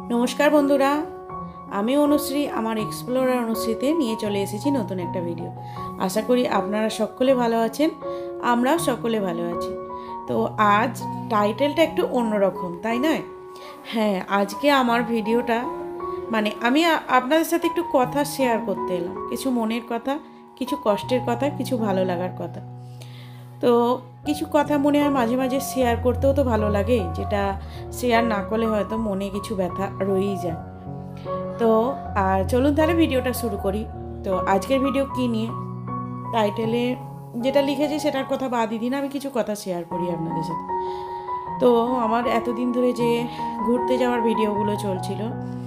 নমস্কার বন্ধুরা, আমি অনুশ্রী আমার এক্সপ্লোরার অনুশ্রীতে নিয়ে চলে এসেছি নতুন একটা ভিডিও। আশা করি আপনারা সকলে ভালো আছেন, আমরাও সকলে ভালো আছি। তো আজ টাইটেলটা একটু অন্যরকম, তাই নয়? হ্যাঁ, আজকে আমার ভিডিওটা আমি আপনাদের সাথে একটু কথা শেয়ার করতে এলাম, কিছু মনের কথা, কিছু কষ্টের কথা, কিছু ভালো লাগার কথা। তো কিছু কথা মনে হয় মাঝে মাঝে শেয়ার করতেও তো ভালো লাগে, যেটা শেয়ার না করলে হয়তো মনে কিছু ব্যথা রয়েই যায়। তো আর চলুন তাহলে ভিডিওটা শুরু করি। তো আজকের ভিডিও কী নিয়ে, টাইটেলে যেটা লিখেছি সেটার কথা বাদই দিন, আমি কিছু কথা শেয়ার করি আপনাদের সাথে। তো আমার এতদিন ধরে যে ঘুরতে যাওয়ার ভিডিওগুলো চলছিল,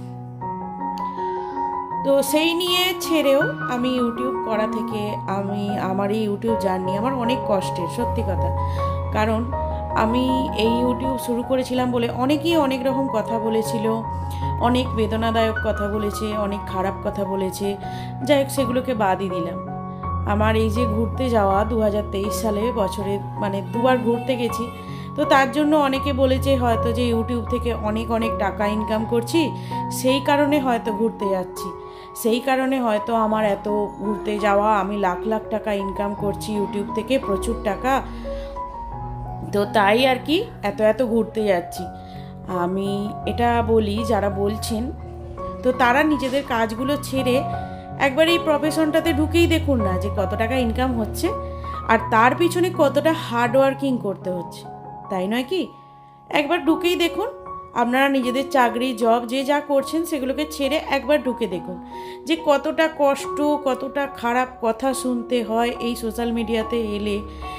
তো সেই নিয়ে ছেড়েও আমি ইউটিউব করা থেকে আমার এই ইউটিউব জার্নি আমার অনেক কষ্টের, সত্যি কথা। কারণ আমি এই ইউটিউব শুরু করেছিলাম বলে অনেকেই অনেক রকম কথা বলেছিল, অনেক বেদনাদায়ক কথা বলেছে, অনেক খারাপ কথা বলেছে। যাই হোক, সেগুলোকে বাদই দিলাম। আমার এই যে ঘুরতে যাওয়া 2023 সালে বছরে দুবার ঘুরতে গেছি, তো তার জন্য অনেকে বলেছে হয়তো যে ইউটিউব থেকে অনেক অনেক টাকা ইনকাম করছি, সেই কারণে হয়তো ঘুরতে যাচ্ছি, সেই কারণে হয়তো আমার এত ঘুরতে যাওয়া, আমি লাখ লাখ টাকা ইনকাম করছি ইউটিউব থেকে, প্রচুর টাকা। তো তাই আর কি এত এত ঘুরতে যাচ্ছি। আমি এটা বলি, যারা বলছেন তো তারা নিজেদের কাজগুলো ছেড়ে একবার এই প্রফেশনটাতে ঢুকেই দেখুন না যে কত টাকা ইনকাম হচ্ছে আর তার পিছনে কতটা হার্ড ওয়ার্কিং করতে হচ্ছে, তাই নয় কি? একবার ঢুকেই দেখুন। আপনারা নিজেদের চাকরি, জব যে যা করছেন সেগুলোকে ছেড়ে একবার ঢুকে দেখুন যে কতটা কষ্ট, কতটা খারাপ কথা শুনতে হয় এই সোশ্যাল মিডিয়াতে এলে।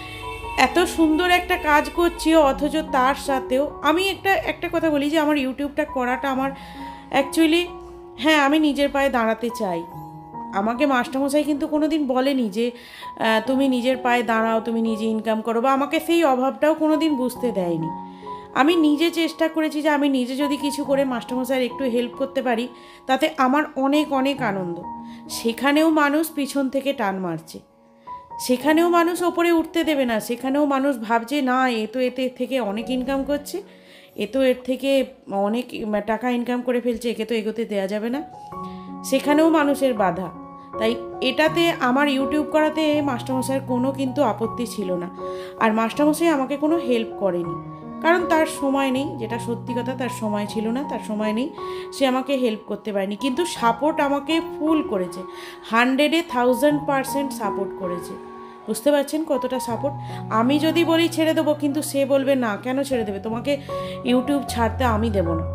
এত সুন্দর একটা কাজ করছি, অথচ তার সাথেও আমি একটা কথা বলি যে আমার ইউটিউবটা করাটা আমার অ্যাকচুয়ালি, হ্যাঁ, আমি নিজের পায়ে দাঁড়াতে চাই। আমাকে মাস্টারমশাই কিন্তু কোনো দিন বলেনি যে তুমি নিজের পায়ে দাঁড়াও, তুমি নিজে ইনকাম করো, বা আমাকে সেই অভাবটাও কোনো দিন বুঝতে দেয়নি। আমি নিজে চেষ্টা করেছি যে আমি নিজে যদি কিছু করে মাস্টারমশাইয়ের একটু হেল্প করতে পারি, তাতে আমার অনেক অনেক আনন্দ। সেখানেও মানুষ পিছন থেকে টান মারছে, সেখানেও মানুষ ওপরে উঠতে দেবে না, সেখানেও মানুষ ভাবছে না এতে থেকে অনেক ইনকাম করছে, এর থেকে অনেক টাকা ইনকাম করে ফেলছে, একে তো এগোতে দেওয়া যাবে না, সেখানেও মানুষের বাধা। তাই এটাতে আমার ইউটিউব করাতে মাস্টারমশাইয়ের কোনো কিন্তু আপত্তি ছিল না, আর মাস্টারমশাই আমাকে কোনো হেল্প করেনি, কারণ তার সময় নেই, যেটা সত্যি কথা, তার সময় ছিল না, তার সময় নেই, সে আমাকে হেল্প করতে পারেনি। কিন্তু সাপোর্ট আমাকে ফুল করেছে, 100-এ 1000% সাপোর্ট করেছে। বুঝতে পারছেন কতটা সাপোর্ট? আমি যদি বলি ছেড়ে দেবো, কিন্তু সে বলবে না, কেন ছেড়ে দেবে, তোমাকে ইউটিউব ছাড়তে আমি দেবো না।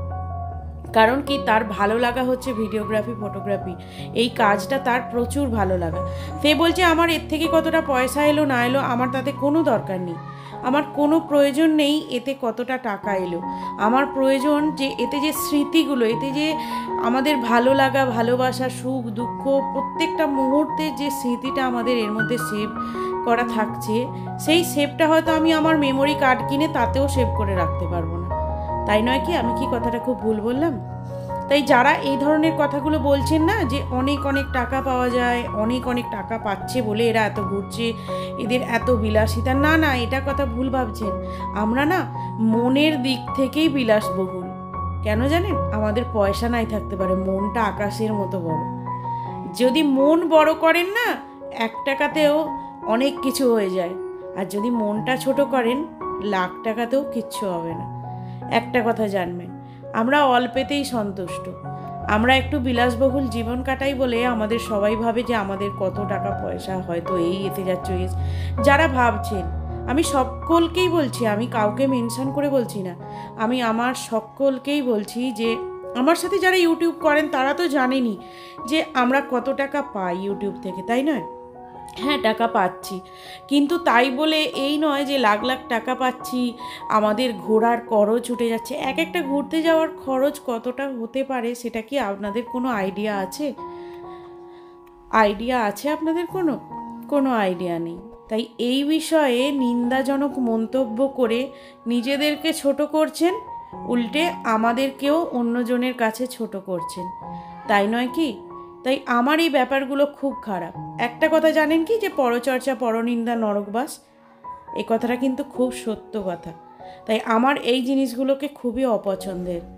কারণ কি, তার ভালো লাগা হচ্ছে ভিডিওগ্রাফি, ফটোগ্রাফি, এই কাজটা তার প্রচুর ভালো লাগা। সে বলছে আমার এর থেকে কতটা পয়সা এলো না এলো আমার তাতে কোনো দরকার নেই, আমার কোনো প্রয়োজন নেই এতে কতটা টাকা এলো। আমার প্রয়োজন যে এতে যে স্মৃতিগুলো, এতে যে আমাদের ভালো লাগা, ভালোবাসা, সুখ দুঃখ, প্রত্যেকটা মুহূর্তে যে স্মৃতিটা আমাদের এর মধ্যে সেভ করা থাকছে, সেই সেভটা হয়তো আমি আমার মেমোরি কার্ড কিনে তাতেও সেভ করে রাখতে পারবো না, তাই নয় কি? আমি কি কথাটা খুব ভুল বললাম? তাই যারা এই ধরনের কথাগুলো বলছেন না, যে অনেক অনেক টাকা পাওয়া যায়, অনেক অনেক টাকা পাচ্ছে বলে এরা এত ঘুরছে, এদের এত বিলাসিতা, না না, এটা কথা ভুল ভাবছেন। আমরা না মনের দিক থেকেই বিলাসবহুল। কেন জানেন? আমাদের পয়সা নাই থাকতে পারে, মনটা আকাশের মতো বড়। যদি মন বড় করেন না, 1 টাকাতেও অনেক কিছু হয়ে যায়, আর যদি মনটা ছোট করেন, লাখ টাকাতেও কিচ্ছু হবে না। একটা কথা জানবেন, আমরা অল্পেতেই সন্তুষ্ট। আমরা একটু বিলাসবহুল জীবন কাটাই বলে আমাদের সবাই ভাবে যে আমাদের কত টাকা পয়সা, হয়তো এতে যাচ্ছে। যারা ভাবছেন, আমি সকলকেই বলছি, আমি কাউকে মেনশন করে বলছি না, আমি আমার সকলকেই বলছি যে আমার সাথে যারা ইউটিউব করেন তারা তো জানেনই যে আমরা কত টাকা পাই ইউটিউব থেকে, তাই নয়? হ্যাঁ, টাকা পাচ্ছি, কিন্তু তাই বলে এই নয় যে লাখ লাখ টাকা পাচ্ছি, আমাদের ঘোরার খরচ উঠে যাচ্ছে। একটা ঘুরতে যাওয়ার খরচ কতটা হতে পারে সেটা কি আপনাদের কোনো আইডিয়া আছে? আপনাদের কোনো আইডিয়া নেই। তাই এই বিষয়ে নিন্দাজনক মন্তব্য করে নিজেদেরকে ছোট করছেন, উল্টে আমাদেরকেও অন্যজনের কাছে ছোট করছেন, তাই নয় কি? তাই আমার এই ব্যাপারগুলো খুব খারাপ। একটা কথা জানেন কি, যে পরচর্চা পরনিন্দা নরকবাস, এই কথাটা কিন্তু খুব সত্য কথা। তাই আমার এই জিনিসগুলোকে খুবই অপছন্দের।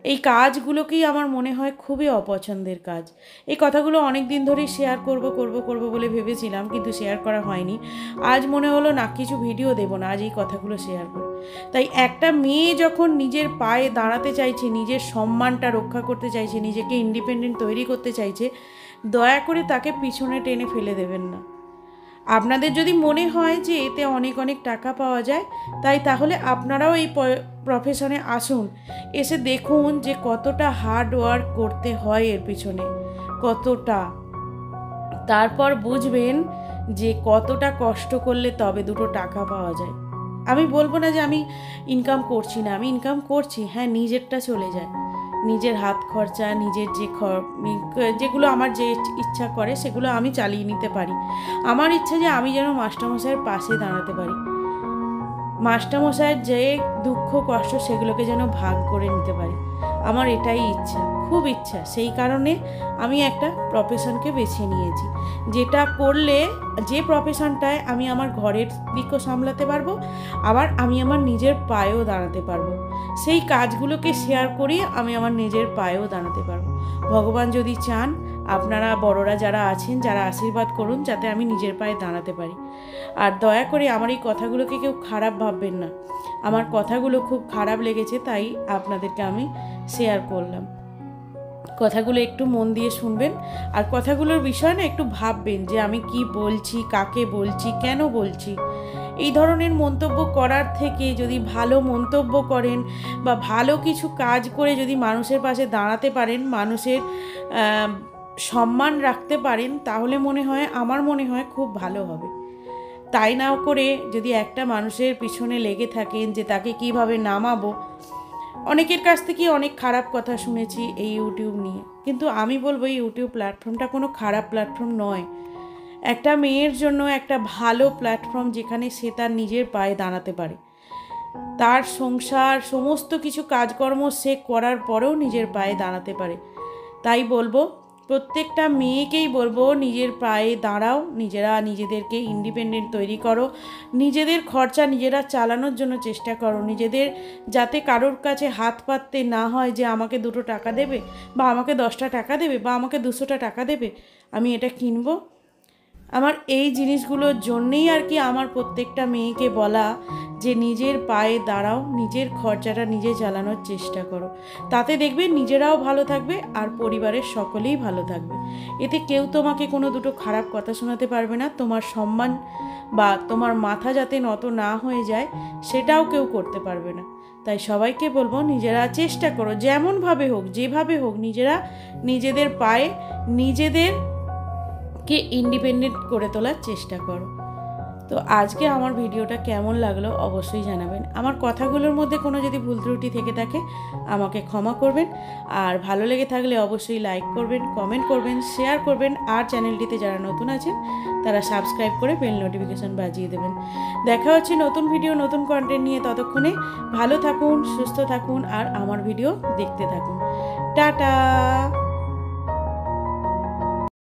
এই কাজগুলোকেই আমার মনে হয় খুবই অপছন্দের কাজ। এই কথাগুলো অনেক দিন ধরেই শেয়ার করব বলে ভেবেছিলাম, কিন্তু শেয়ার করা হয়নি। আজ মনে হলো না, কিছু ভিডিও দেব না, আজ এই কথাগুলো শেয়ার করি। তাই একটা মেয়ে যখন নিজের পায়ে দাঁড়াতে চাইছে, নিজের সম্মানটা রক্ষা করতে চাইছে, নিজেকে ইন্ডিপেন্ডেন্ট তৈরি করতে চাইছে, দয়া করে তাকে পিছনে টেনে ফেলে দেবেন না। আপনাদের যদি মনে হয় যে এতে অনেক অনেক টাকা পাওয়া যায়, তাহলে আপনারাও এই প্রফেশনে আসুন, এসে দেখুন যে কতটা হার্ড ওয়ার্ক করতে হয় এর পিছনে, কতটা। তারপর বুঝবেন যে কতটা কষ্ট করলে তবে দুটো টাকা পাওয়া যায়। আমি বলবো না যে আমি ইনকাম করছি না, আমি ইনকাম করছি, হ্যাঁ, নিজেরটা চলে যায়, নিজের হাত খরচা, নিজের যেগুলো আমার যে ইচ্ছা করে সেগুলো আমি চালিয়ে নিতে পারি। আমার ইচ্ছা যে আমি যেন মাস্টারমশাইয়ের পাশে দাঁড়াতে পারি, মাস্টারমশাইয়ের যে দুঃখ কষ্ট সেগুলোকে যেন ভাগ করে নিতে পারি। আমার এটাই ইচ্ছা, খুব ইচ্ছা। সেই কারণে আমি একটা প্রফেশনকে বেছে নিয়েছি, যেটা করলে, যে প্রফেশনটায় আমি আমার ঘরের দিকও সামলাতে পারবো, আবার আমি আমার নিজের পায়েও দাঁড়াতে পারবো। সেই কাজগুলোকে শেয়ার করিয়ে আমি আমার নিজের পায়েও দাঁড়াতে পারবো। ভগবান যদি চান, আপনারা বড়রা যারা আছেন, যারা আশীর্বাদ করুন যাতে আমি নিজের পায়ে দাঁড়াতে পারি। আর দয়া করে আমার এই কথাগুলোকে কেউ খারাপ ভাববেন না, আমার কথাগুলো খুব খারাপ লেগেছে তাই আপনাদেরকে আমি শেয়ার করলাম। কথাগুলো একটু মন দিয়ে শুনবেন, আর কথাগুলোর বিষয় না একটু ভাববেন যে আমি কি বলছি, কাকে বলছি, কেন বলছি। এই ধরনের মন্তব্য করার থেকে যদি ভালো মন্তব্য করেন বা ভালো কিছু কাজ করে যদি মানুষের পাশে দাঁড়াতে পারেন, মানুষের সম্মান রাখতে পারেন, তাহলে আমার মনে হয় খুব ভালো হবে। তাই না করে যদি একটা মানুষের পিছনে লেগে থাকেন যে তাকে কিভাবে নামাবো, অনেকের কাছ থেকে অনেক খারাপ কথা শুনেছি এই ইউটিউব নিয়ে, কিন্তু আমি বলবো এই ইউটিউব প্ল্যাটফর্মটা কোনো খারাপ প্ল্যাটফর্ম নয়। একটা মেয়ের জন্য একটা ভালো প্ল্যাটফর্ম, যেখানে সে তার নিজের পায়ে দাঁড়াতে পারে, তার সংসার সমস্ত কিছু কাজকর্ম সে করার পরেও নিজের পায়ে দাঁড়াতে পারে। তাই বলবো, প্রত্যেকটা মেয়েকেই বলবো, নিজের পায়ে দাঁড়াও, নিজেরা নিজেদেরকে ইন্ডিপেন্ডেন্ট তৈরি করো, নিজেদের খরচা নিজেরা চালানোর জন্য চেষ্টা করো, নিজেদের যাতে কারোর কাছে হাত পাততে না হয় যে আমাকে 2 টাকা দেবে, বা আমাকে 10টা টাকা দেবে, বা আমাকে 200টা টাকা দেবে, আমি এটা কিনবো। আমার এই জিনিসগুলোর জন্যেই আর কি আমার প্রত্যেকটা মেয়েকে বলা যে নিজের পায়ে দাঁড়াও, নিজের খরচাটা নিজে চালানোর চেষ্টা করো, তাতে দেখবে নিজেরাও ভালো থাকবে আর পরিবারের সকলেই ভালো থাকবে। এতে কেউ তোমাকে কোনো 2 খারাপ কথা শোনাতে পারবে না, তোমার সম্মান বা তোমার মাথা যাতে নত না হয়ে যায় সেটাও কেউ করতে পারবে না। তাই সবাইকে বলবো, নিজেরা চেষ্টা করো, যেমনভাবে হোক, যেভাবে হোক, নিজেরা নিজেদের পায়ে নিজেদেরকে ইন্ডিপেন্ডেন্ট করে তোলার চেষ্টা করো। তো আজকে আমার ভিডিওটা কেমন লাগলো অবশ্যই জানাবেন। আমার কথাগুলোর মধ্যে কোনো যদি ভুল ত্রুটি থেকে থাকে আমাকে ক্ষমা করবেন, আর ভালো লেগে থাকলে অবশ্যই লাইক করবেন, কমেন্ট করবেন, শেয়ার করবেন, আর চ্যানেলটিতে যারা নতুন আছেন তারা সাবস্ক্রাইব করে বেল নোটিফিকেশন বাজিয়ে দেবেন। দেখা হচ্ছে নতুন ভিডিও, নতুন কন্টেন্ট নিয়ে। ততক্ষণে ভালো থাকুন, সুস্থ থাকুন, আর আমার ভিডিও দেখতে থাকুন। টাটা।